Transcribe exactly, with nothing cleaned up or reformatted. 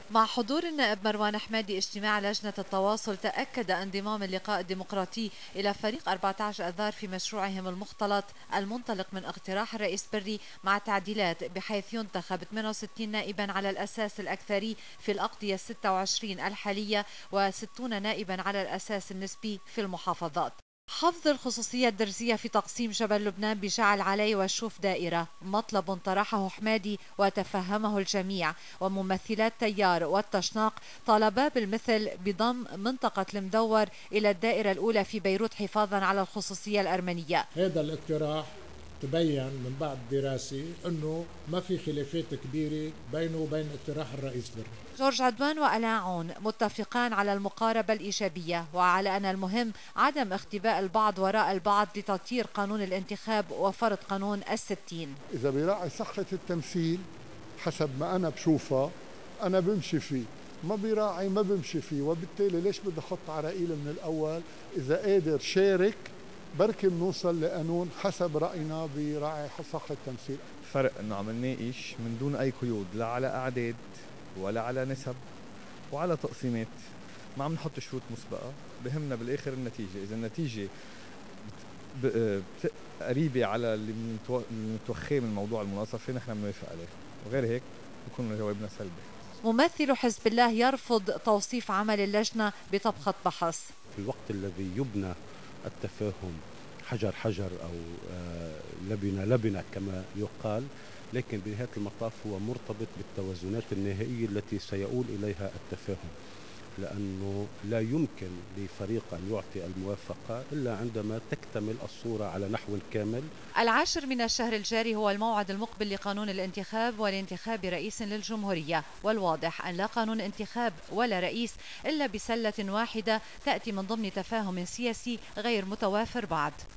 مع حضور النائب مروان حمادي اجتماع لجنة التواصل، تأكد انضمام اللقاء الديمقراطي إلى فريق أربعة عشر أذار في مشروعهم المختلط المنطلق من اقتراح الرئيس بري مع تعديلات بحيث ينتخب ثمانية وستين نائبا على الأساس الأكثري في الأقضية الستة وعشرين الحالية وستون نائبا على الأساس النسبي في المحافظات. حفظ الخصوصية الدرزية في تقسيم جبل لبنان بجعل علي والشوف دائرة مطلب طرحه حمادي وتفهمه الجميع، وممثلات تيار والتشناق طالبا بالمثل بضم منطقة المدور إلى الدائرة الأولى في بيروت حفاظا على الخصوصية الأرمنية. هذا الاقتراح تبين من بعد دراسة أنه ما في خلافات كبيرة بينه وبين اقتراح الرئيس بري. جورج عدوان وألا عون متفقان على المقاربة الإيجابية، وعلى أن المهم عدم اختباء البعض وراء البعض لتطهير قانون الانتخاب وفرض قانون الستين. إذا براعي صحة التمثيل حسب ما أنا بشوفها أنا بمشي فيه، ما براعي ما بمشي فيه، وبالتالي ليش بدي أحط عراقيل من الأول؟ إذا قادر شارك بركي بنوصل لقانون حسب رأينا براعي صحة التمثيل. فرق انه عم نناقش من دون اي قيود لا على اعداد ولا على نسب وعلى تقسيمات، ما عم نحط شروط مسبقة، بهمنا بالاخر النتيجة. اذا النتيجة قريبة على اللي متوخاه من موضوع المناصفة نحن بنوافق عليه، وغير هيك بكون جوابنا سلبي. ممثل حزب الله يرفض توصيف عمل اللجنة بطبخة بحث. في الوقت الذي يبنى التفاهم حجر حجر أو لبنة لبنة كما يقال، لكن بنهاية المطاف هو مرتبط بالتوازنات النهائية التي سيؤول إليها التفاهم، لأنه لا يمكن لفريق أن يعطي الموافقة إلا عندما تكتمل الصورة على نحو كامل. العاشر من الشهر الجاري هو الموعد المقبل لقانون الانتخاب والانتخاب رئيس للجمهورية، والواضح أن لا قانون انتخاب ولا رئيس إلا بسلة واحدة تأتي من ضمن تفاهم سياسي غير متوافر بعد.